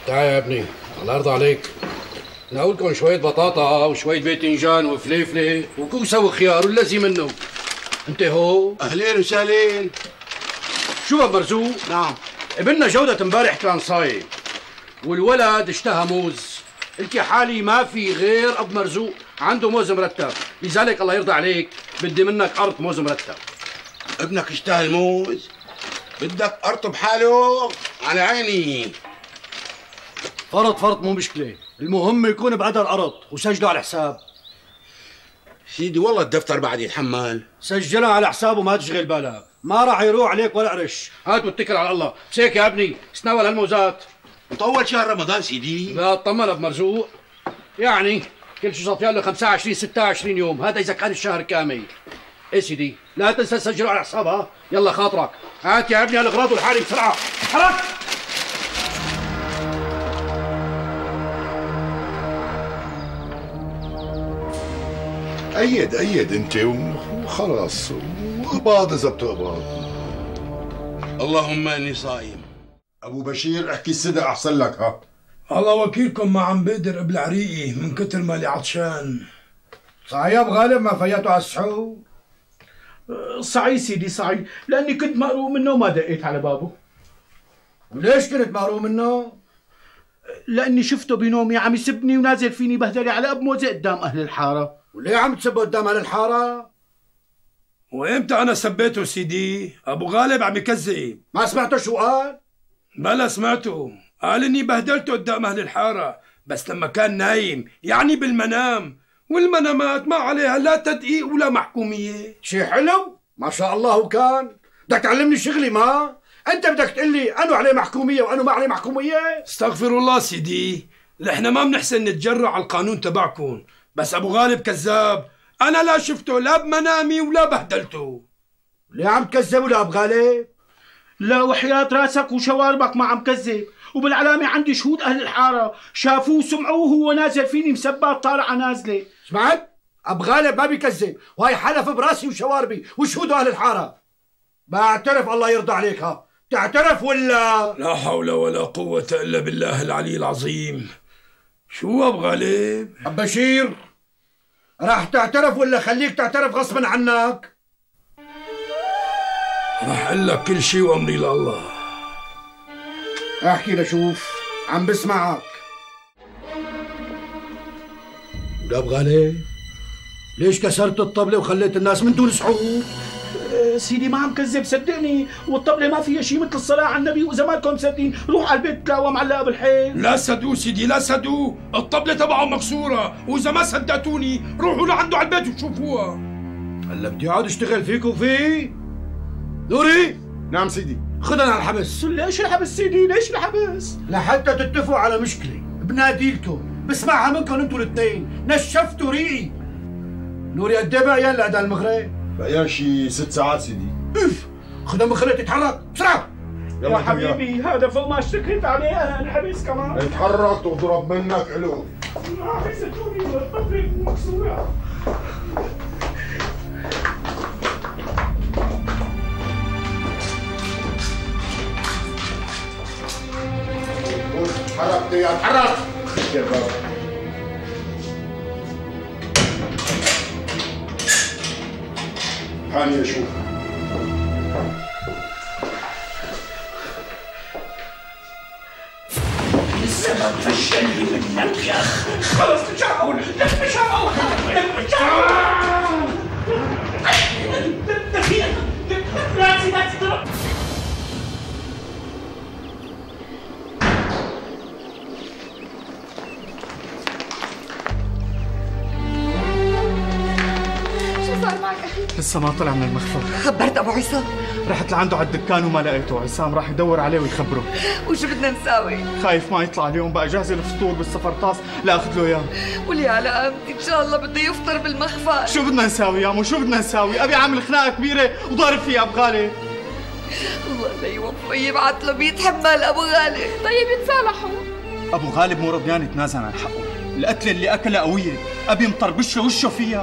تعال يا ابني، الله يرضى عليك. نقول لكم شوية بطاطا وشوية باذنجان وفليفلة وكوسة وخيار والذي منه. انت هو؟ اهلين وسهلين. شو ابو مرزوق؟ نعم. ابننا جودة امبارح كان صايم والولد اشتهى موز. قلت يا حالي ما في غير ابو مرزوق عنده موز مرتب، لذلك الله يرضى عليك بدي منك قرط موز مرتب. ابنك اشتهى الموز؟ بدك قرط بحاله؟ على عيني. فرط مو مشكلة، المهم يكون بقدر قرط وسجله على الحساب. سيدي والله الدفتر بعد يتحمل. سجلها على حسابه ما تشغل بالك، ما راح يروح عليك ولا قرش. هات واتكل على الله. بس هيك يا ابني تناول هالموزات. مطول شهر رمضان سيدي. لا اطمن ابو مرزوق، يعني كل شيء صار له 25 26 يوم، هذا اذا كان الشهر كامل. ايه سيدي لا تنسى تسجله على حسابها. يلا خاطرك، هات يا ابني هالاغراض والحالي بسرعه. حرك. أيد أنت وخلاص، وقباض إذا بتقبض. اللهم إني صايم. أبو بشير احكي الصدق أحسن لك. ها الله وكيلكم ما عم بقدر ابلع ريقي من كتر ما لي عطشان. صحيح يا ابو غالب ما فيتوا على السحور؟ صحيح سيدي صحيح، لأني كنت مقروق منه وما دقيت على بابه. وليش كنت مقروق منه؟ لأني شفته بنومي عم يسبني ونازل فيني بهدلي على أب موزة قدام أهل الحارة. وليه عم تسبه قدام أهل الحارة؟ وإمتى أنا سبيته سيدي؟ أبو غالب عم يكذب. ما سمعته شو قال؟ بلا سمعته، قال إني بهدلته قدام أهل الحارة، بس لما كان نايم يعني بالمنام، والمنامات ما عليها لا تدقيق ولا محكومية. شي حلو؟ ما شاء الله كان. بدك تعلمني شغلي ما؟ أنت بدك تقول لي أنو عليه محكومية وأنو ما عليه محكومية؟ استغفر الله سيدي، نحن ما بنحسن نتجرع على القانون تبعكم، بس أبو غالب كذاب، أنا لا شفته لا بمنامي ولا بهدلته. ليه عم تكذب يا أبو غالب؟ لا وحياة راسك وشواربك ما عم كذب، وبالعلامة عندي شهود أهل الحارة شافوه وسمعوه وهو نازل فيني مسبات طالعة نازلة. سمعت؟ أبو غالب ما بيكذب، وهي حلف براسي وشواربي وشهود أهل الحارة. بعترف الله يرضى عليك. ها تعترف ولا؟ لا حول ولا قوة إلا بالله العلي العظيم. شو أبو غالب؟ أبو بشير راح تعترف ولا خليك تعترف غصبا عنك؟ راح أقول لك كل شيء وأمري لله. احكي لشوف، عم بسمعك. يا أبو غالب ليش كسرت الطبلة وخليت الناس من دون سحور؟ سيدي ما عم كذب صدقني، والطبلة ما فيها شيء مثل الصلاة على النبي، وإذا ما لكم مصدقين روح على البيت تلاقوها معلقة بالحيل. لا صدقوا سيدي لا صدقوا، الطبلة تبعه مكسورة، وإذا ما صدقتوني روحوا لعنده على البيت وشوفوها. هلا بدي اقعد اشتغل فيك وفيه؟ نوري. نعم سيدي. خدنا على الحبس. ليش الحبس سيدي؟ ليش الحبس؟ لحتى تتفقوا على مشكلة بناديلكم بسمعها منكم انتوا الاثنين. نشفتوا ريقي. نوري قد ايه بقى لأداء المغرب؟ بقى شي 6 ساعات سيدي. اف خدها من خليك تتحرك بسرعة. يا حبيبي هذا فوق ما اشتكيت عليه انا الحبس كمان. اتحرك تضرب منك علو. ما حسيتوني الطبلة مكسورة. تحرك يا تحرك. هاني اشوف. السبب فشلني منك يا اخي. خلص تجاهل لك تجاهل لك تجاهل. راسي ضرب. لسه ما طلع من المخفى. خبرت ابو عصام؟ رحت لعنده على الدكان وما لقيته، عصام راح يدور عليه ويخبره. وشو بدنا نساوي؟ خايف ما يطلع اليوم، بقى جاهزه الفطور بالسفرطاس لاخذ له اياه. ولي على امتي ان شاء الله بده يفطر بالمخفى. شو بدنا نساوي يا مو؟ شو بدنا نساوي؟ ابي عامل خناقه كبيره وضارب فيها ابو غالب. الله لا يوفقه يبعث له بيتحمل ابو غالب. طيب يتصالحوا. ابو غالب مو رضيان يتنازل عن حقه، القتله اللي اكلها قويه، ابي مطربشه وشه فيها.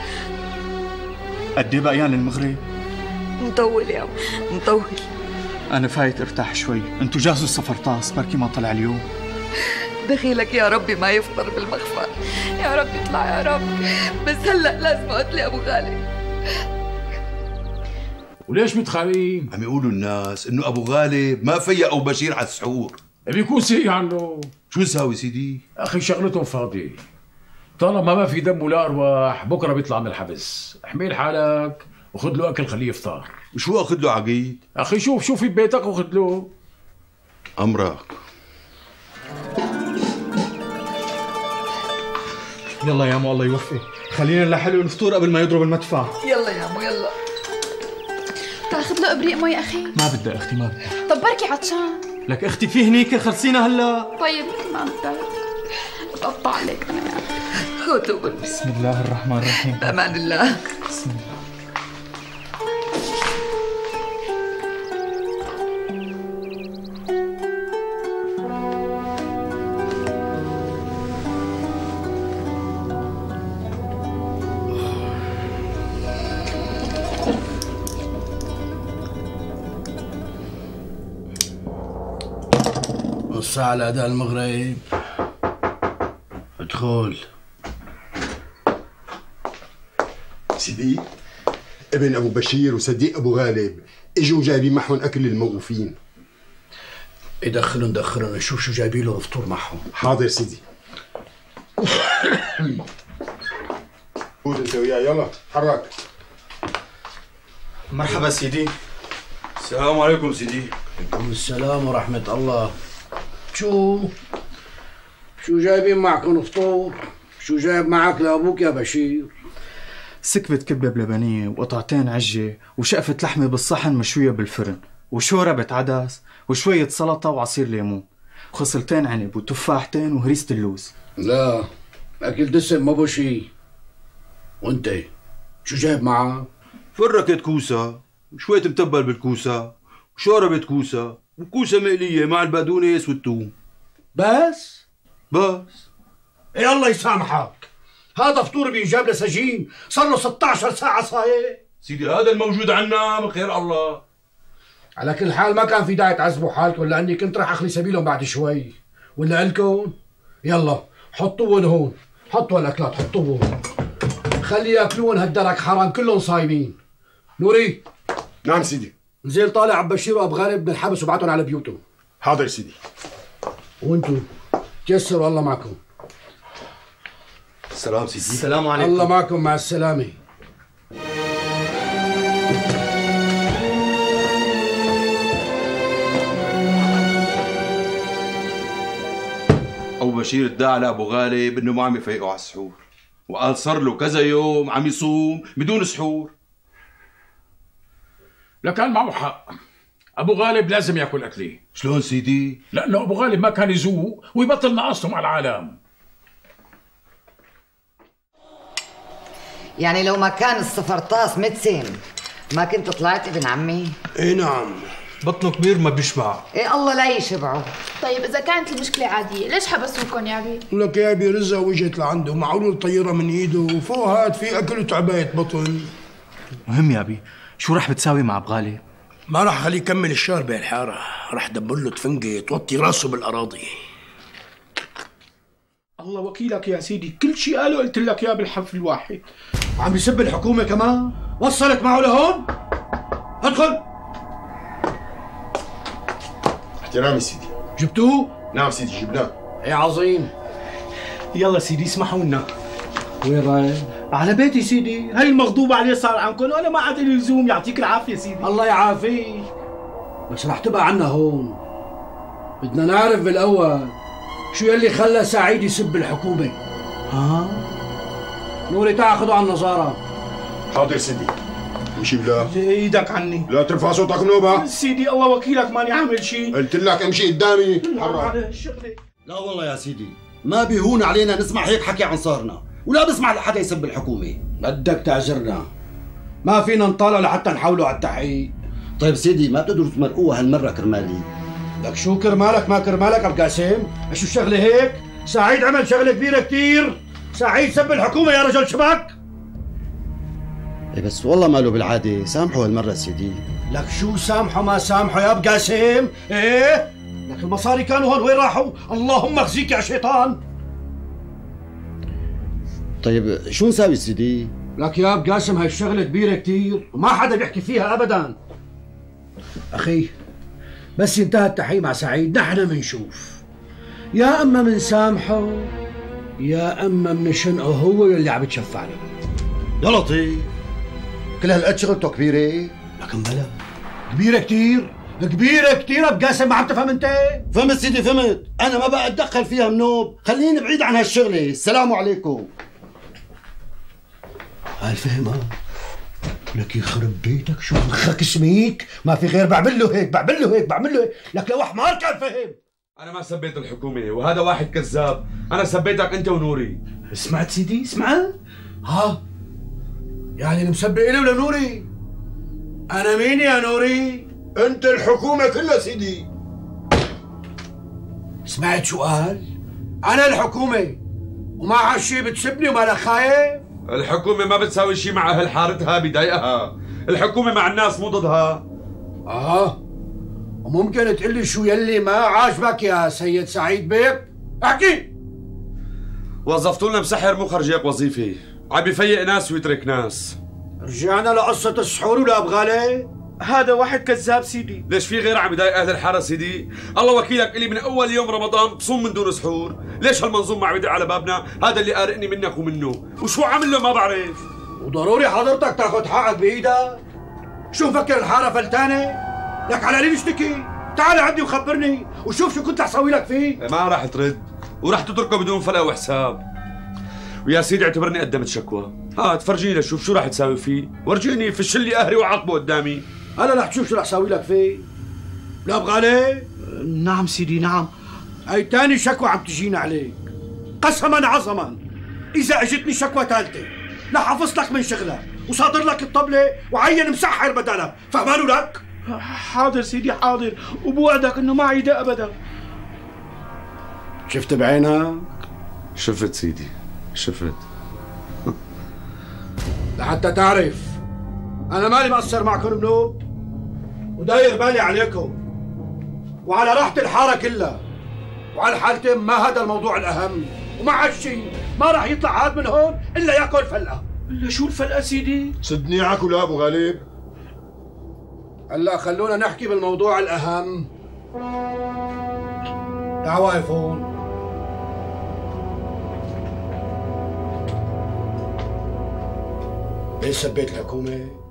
قد ايه بقيان المغرب؟ مطول يا ابو مطول. أنا فايت ارتاح شوي، انتو جهزوا السفرطاس بركي ما طلع اليوم. دخيلك يا ربي ما يفطر بالمخفى، يا رب يطلع يا رب، بس هلا لازم اقتلي ابو غالب. وليش متخانقين؟ عم يقولوا الناس انه ابو غالب ما فيقوا بشير على السحور. بيكون سيء عنه. شو نساوي سيدي؟ اخي شغلتهم فاضيه، طالما ما في دم ولا ارواح بكره بيطلع من الحبس. احمل حالك وخذ له اكل خليه يفطر. وشو اخذ له عقيد؟ اخي شوف في بيتك وخذ له. امرك. يلا يا مو الله يوفقك، خلينا نلحق له الفطور قبل ما يضرب المدفع. يلا يا مو يلا. تاخذ له ابريق مي اخي؟ ما بدها اختي ما بدها. طب بركي عطشان. لك اختي في هنيك خلصينا هلا. طيب مثل ما بدك. بقطع عليك انا يعني. خذوا بسم الله الرحمن الرحيم. بامان الله. بسم الله. نص ساعة على أداء المغرب. ادخل. سيدي ابن ابو بشير وصديق ابو غالب اجوا جايبين معهم اكل للموقوفين. يدخلهم نشوف شو جايبين له الفطور معهم. حاضر سيدي. خذ انت وياه يلا تحرك. مرحبا سيدي. السلام عليكم سيدي. عليكم السلام ورحمة الله. شو جايبين معكم فطور؟ شو جايب معك لابوك يا بشير؟ سكبة كبة بلبنية وقطعتين عجة وشقفة لحمة بالصحن مشوية بالفرن وشوربة عدس وشوية سلطة وعصير ليمون وخصلتين عنب وتفاحتين وهريسة اللوز. لا أكل دسم ما بو شي. وانت شو جايب معك؟ فركة كوسة وشوية متبل بالكوسة وشوربة كوسة وكوسة مقلية مع البقدونس والثوم. بس؟ إيه الله يسامحك، هذا فطور بيجاب لسجين صار له 16 ساعة صاير. سيدي هذا الموجود عنا من خير الله. على كل حال ما كان في داعي تعذبوا حالكم لأني كنت راح أخلي سبيلهم بعد شوي. ولا إلكم؟ يلا حطوهم هون، حطوا الأكلات حطوهم، خلي ياكلون هالدرك حرام كلهم صايمين. نوري. نعم سيدي. نزل طالع عبد بشير وأبو غالب من الحبس وبعتهم على بيوتهم. حاضر سيدي. وانتو تيسروا الله معكم. السلام سيدي. السلام عليكم. الله معكم مع السلامة. أبو بشير ادعى لأبو غالب إنه ما عم يفيقوا على السحور، وقال صار له كذا يوم عم يصوم بدون سحور. لكان معه حق، ابو غالب لازم ياكل اكلي. شلون سيدي؟ لانه ابو غالب ما كان يزوق ويبطل نقصته مع العالم. يعني لو ما كان السفرطاس متسم ما كنت طلعت ابن عمي؟ ايه نعم، بطنه كبير ما بيشبع. ايه الله لا يشبعه. طيب اذا كانت المشكله عاديه ليش حبسوكم يا ابي؟ لك يا ابي رزقه واجت لعنده معقول الطياره من ايده وفوق هاد في اكل وتعبايه بطن. مهم يا ابي شو رح بتساوي مع ابو غالب؟ ما راح اخليه يكمل الشهر بهالحاره، راح دبر له تفنجه توطي راسه بالاراضي. الله وكيلك يا سيدي، كل شيء قاله قلت لك اياه بالحرف الواحد. عم يسب الحكومة كمان؟ وصلت معه لهون؟ ادخل. احترامي سيدي. جبتوه؟ نعم سيدي جبناه. ايه عظيم. يلا سيدي اسمحوا لنا. وين رايح؟ على بيتي سيدي، هاي المغضوب عليه صار عنكم وانا ما عاد لي لزوم. يعطيك العافيه سيدي. الله يعافيك، بس رح تبقى عنا هون. بدنا نعرف بالاول شو يلي خلى سعيد يسب الحكومة. ها؟ نوري تعال خذوا على النظارة. حاضر سيدي. امشي بلا. ايدك عني. لا ترفع صوتك نوبة. سيدي الله وكيلك ماني عامل شيء. قلت لك امشي قدامي. حرام الشغله. لا والله يا سيدي ما بيهون علينا نسمع هيك حكي عن صارنا، ولا بسمع لحدا يسب الحكومة. بدك تعذرنا، ما فينا نطالع لحتى نحاولوا على التحقيق. طيب سيدي ما بتقدروا تمرقوها هالمرة كرمالي. لك شو كرمالك ما كرمالك ابو قاسم؟ شو الشغله هيك؟ سعيد عمل شغله كبيره كثير، سعيد سب الحكومه يا رجل شبك. إيه بس والله ماله بالعادة، سامحه هالمرة سيدي. لك شو سامحه ما سامحه يا بقاسم؟ ايه؟ لك المصاري كانوا هون وين راحوا؟ اللهم اخزيك يا شيطان. طيب شو نساوي سيدي؟ لك يا بقاسم هاي الشغلة كبيرة كتير وما حدا بيحكي فيها ابدا. اخي بس انتهى التحقيق مع سعيد نحن منشوف، يا اما منسامحه يا اما منشنقه هو اللي عم يتشفع له. يا لطيف كل هالقد شغلته كبيرة؟ لكن بلا كبيرة كتير، كبيرة كتير بقاسم، ما عم تفهم انت؟ فهمت سيدي فهمت، انا ما بقى اتدخل فيها منوب، خليني بعيد عن هالشغلة، السلام عليكم. هالفهم ها؟ لك يخرب بيتك شو مخك سميك، ما في غير بعمل له هيك بعمل له هيك بعمل له هيك، لك لو حمار كان فهم. انا ما سبيت الحكومة وهذا واحد كذاب، انا سبيتك انت ونوري. سمعت سيدي سمعت؟ ها؟ يعني المسبق إلي ولا نوري؟ أنا مين يا نوري؟ انت الحكومة كلها سيدي. سمعت شو قال؟ أنا الحكومة وما عشي بتسبني وما لك خايف؟ الحكومة ما بتساوي شيء مع أهل حارتها بضايقها، الحكومة مع الناس مو ضدها. وممكن تقول لي شو يلي ما عاجبك يا سيد سعيد بيك؟ احكي. وظفتوا لنا مسحر مو خرجيك وظيفة، عم بيفيق ناس ويترك ناس. رجعنا لقصة السحور ولا أبغالي؟ هذا واحد كذاب سيدي. ليش في غير عم يضايق أهل الحارة سيدي؟ الله وكيلك إلي من أول يوم رمضان بصوم من دون سحور، ليش هالمنظوم ما عم يدق على بابنا؟ هذا اللي قارقني منك ومنه، وشو عامل له ما بعرف. وضروري حضرتك تاخذ حقك بإيدك؟ شو مفكر الحارة فلتانة؟ لك على ليه نشتكي؟ تعال عندي وخبرني وشوف شو كنت رح اسوي لك فيه. ما راح ترد وراح تتركه بدون فلا وحساب. ويا سيدي اعتبرني قدمت شكوى، تفرجيني شوف شو راح تساوي فيه، ورجيني فش لي قهري وعاقبه قدامي. انا رح تشوف شو رح اسوي لك فيه. لا بغالي؟ نعم سيدي نعم. هي تاني شكوى عم تجينا عليك، قسما عظما اذا اجتني شكوى ثالثه لحفظت لك من شغلك وصادر لك الطبله وعين مسحر بدلك، فهمانو لك؟ حاضر سيدي حاضر، وبوعدك انه ما عيد ابدا. شفت بعينك؟ شفت سيدي شفت. لحتى تعرف انا مالي مقصر معكم بنوب، وداير بالي عليكم وعلى راحة الحارة كلها، وعلى الحالتين ما هذا الموضوع الأهم، ومع هالشيء ما راح يطلع هاد من هون إلا ياكل فلقة. إلا شو الفلقة سيدي؟ صدني عكو يا أبو غالب. هلا خلونا نحكي بالموضوع الأهم. يا واقف هون. ليش سبيت الحكومة؟